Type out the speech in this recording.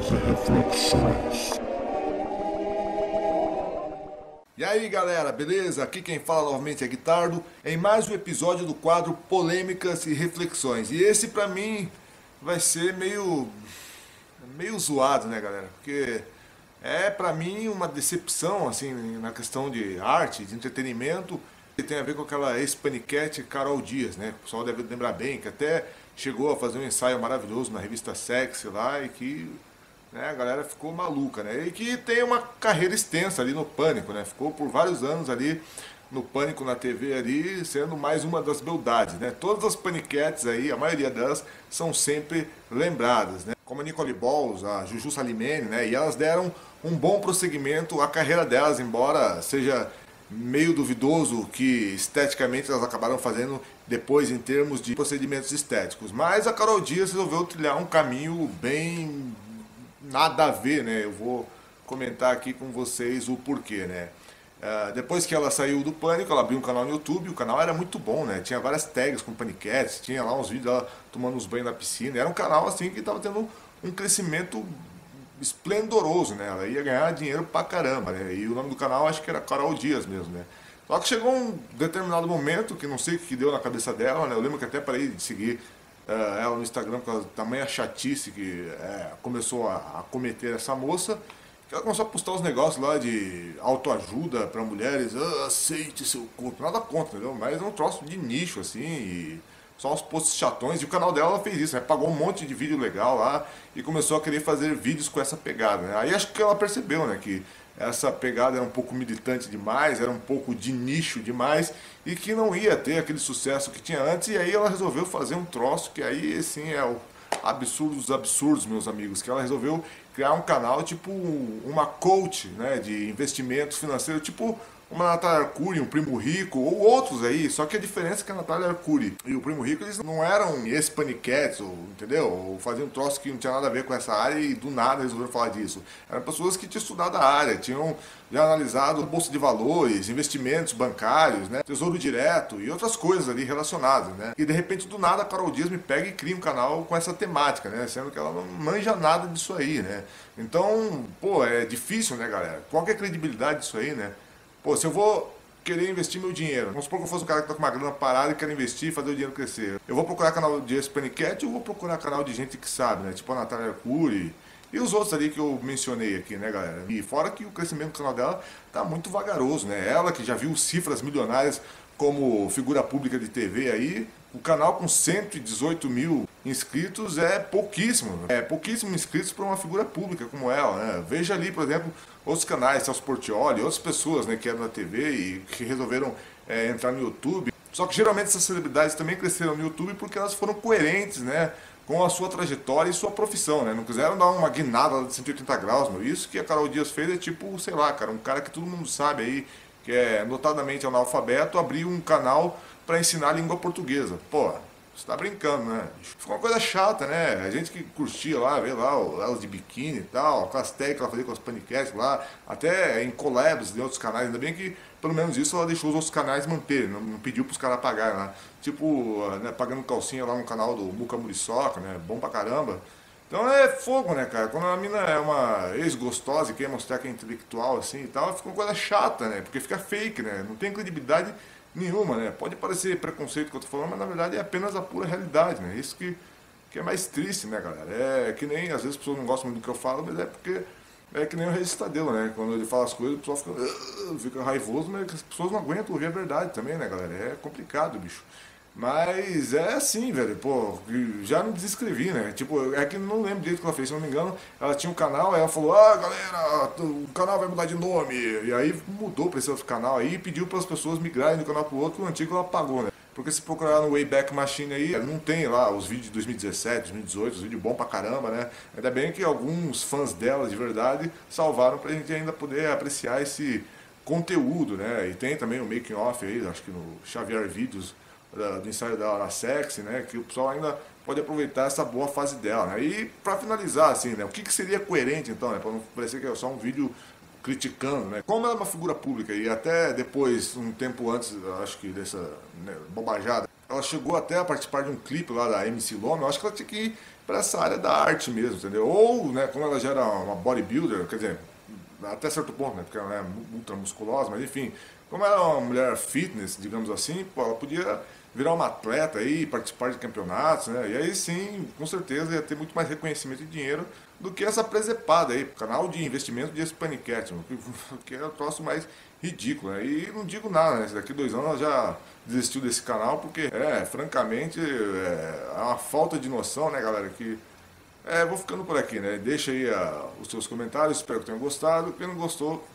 E aí galera, beleza? Aqui quem fala novamente é Guitardo, em mais um episódio do quadro Polêmicas e Reflexões. E esse pra mim vai ser meio zoado, né galera? Porque é pra mim uma decepção assim na questão de arte, de entretenimento, que tem a ver com aquela ex-paniquete Carol Dias, né? O pessoal deve lembrar bem que até chegou a fazer um ensaio maravilhoso na revista Sexy lá e que, né, a galera ficou maluca, né? E que tem uma carreira extensa ali no Pânico, né? Ficou por vários anos ali no Pânico na TV ali, sendo mais uma das beldades, né? Todas as paniquetes aí, a maioria delas são sempre lembradas, né? Como a Nicole Balls, a Juju Salimene, né? E elas deram um bom prosseguimento à carreira delas, embora seja meio duvidoso o que esteticamente elas acabaram fazendo depois em termos de procedimentos estéticos. Mas a Carol Dias resolveu trilhar um caminho bem nada a ver, né? Eu vou comentar aqui com vocês o porquê, né? Depois que ela saiu do Pânico, ela abriu um canal no YouTube, o canal era muito bom, né? Tinha várias tags com paniquetes, tinha lá uns vídeos dela tomando uns banhos na piscina, era um canal assim que estava tendo um crescimento esplendoroso, né? Ela ia ganhar dinheiro pra caramba, né? E o nome do canal acho que era Carol Dias mesmo, né? Só que chegou um determinado momento que não sei o que deu na cabeça dela, né? Eu lembro que até parei de seguir ela no Instagram por causa da tamanha chatice que começou a cometer essa moça, que ela começou a postar os negócios lá de autoajuda para mulheres, aceite seu corpo, nada contra, entendeu? Mas é um troço de nicho, assim, e só uns posts chatões, e o canal dela ela fez isso, né? Pagou um monte de vídeo legal lá e começou a querer fazer vídeos com essa pegada, né? Aí acho que ela percebeu, né, que essa pegada era um pouco militante demais, era um pouco de nicho demais e que não ia ter aquele sucesso que tinha antes, e aí ela resolveu fazer um troço que aí sim é o absurdo dos absurdos, meus amigos, que ela resolveu criar um canal tipo uma coach, né, de investimentos financeiros, tipo uma Natália Arcuri, um Primo Rico, ou outros aí, só que a diferença é que a Natália Arcuri e o Primo Rico, eles não eram ex-paniquetes, entendeu? Ou faziam um troço que não tinha nada a ver com essa área e do nada resolveram falar disso. Eram pessoas que tinham estudado a área, tinham já analisado bolsa de valores, investimentos bancários, né, tesouro direto e outras coisas ali relacionadas, né? E de repente do nada a Carol Dias me pega e cria um canal com essa temática, né? Sendo que ela não manja nada disso aí, né? Então, pô, é difícil, né, galera? Qual que é a credibilidade disso aí, né? Pô, se eu vou querer investir meu dinheiro, vamos supor que eu fosse um cara que tá com uma grana parada e quer investir e fazer o dinheiro crescer. Eu vou procurar canal de ex-paniquete ou vou procurar canal de gente que sabe, né? Tipo a Natália Arcuri e os outros ali que eu mencionei aqui, né, galera? E fora que o crescimento do canal dela tá muito vagaroso, né? Ela que já viu cifras milionárias como figura pública de TV aí, o canal com 118 mil inscritos é pouquíssimo. É pouquíssimo inscritos para uma figura pública como ela, né? Veja ali, por exemplo, outros canais, Celso Portiolli, outras pessoas, né, que eram na TV e que resolveram entrar no YouTube. Só que geralmente essas celebridades também cresceram no YouTube porque elas foram coerentes, né, com a sua trajetória e sua profissão, né? Não quiseram dar uma guinada de 180 graus, meu. Isso que a Carol Dias fez é tipo, sei lá, cara, um cara que todo mundo sabe aí, que é notadamente analfabeto, abriu um canal para ensinar a língua portuguesa. Pô, você tá brincando, né? Ficou uma coisa chata, né? A gente que curtia lá, vê lá elas de biquíni e tal, aquelas técnicas que ela fazia com as paniquetes lá, até em collabs de outros canais. Ainda bem que, pelo menos isso, ela deixou os outros canais manterem, não pediu pros caras pagarem lá. Tipo, né, pagando calcinha lá no canal do Muca Muriçoca, né? Bom pra caramba. Então é fogo, né, cara? Quando a mina é uma ex-gostosa e quer mostrar que é intelectual assim e tal, fica uma coisa chata, né? Porque fica fake, né? Não tem credibilidade nenhuma, né? Pode parecer preconceito que eu tô falando, mas na verdade é apenas a pura realidade, né? Isso que é mais triste, né, galera? É que nem, às vezes as pessoas não gostam muito do que eu falo, mas é porque é que nem o Regis Tadeu, né? Quando ele fala as coisas, o pessoal fica raivoso, mas as pessoas não aguentam ouvir a verdade também, né, galera? É complicado, bicho. Mas é assim, velho, pô, já me desescrevi, né? Tipo, é que não lembro direito o que ela fez, se não me engano, ela tinha um canal, aí ela falou, galera, o canal vai mudar de nome. E aí mudou pra esse outro canal aí e pediu para as pessoas migrarem do canal pro outro, o antigo ela apagou, né? Porque se procurar no Wayback Machine aí, não tem lá os vídeos de 2017, 2018, os vídeos bons pra caramba, né? Ainda bem que alguns fãs dela de verdade salvaram pra gente ainda poder apreciar esse conteúdo, né? E tem também o making off aí, acho que no Xavier Vídeos, do ensaio dela na Sexy, né, que o pessoal ainda pode aproveitar essa boa fase dela, né? E para finalizar, assim, né, o que seria coerente então, né, para não parecer que é só um vídeo criticando, né? Como ela é uma figura pública e até depois, um tempo antes, acho que dessa, né, bobajada, ela chegou até a participar de um clipe lá da MC Loma. Eu acho que ela tinha que ir para essa área da arte mesmo, entendeu? Ou, né, como ela já era uma bodybuilder, quer dizer, até certo ponto, né, porque ela é ultra musculosa, mas enfim, como ela é uma mulher fitness, digamos assim, pô, ela podia virar uma atleta aí, participar de campeonatos, né? E aí sim, com certeza ia ter muito mais reconhecimento e dinheiro do que essa presepada aí, canal de investimento de Panicat, que é o troço mais ridículo, né? E não digo nada, né? Daqui 2 anos ela já desistiu desse canal, porque, francamente, é uma falta de noção, né, galera, que vou ficando por aqui, né? Deixa aí os seus comentários, espero que tenham gostado. Quem não gostou,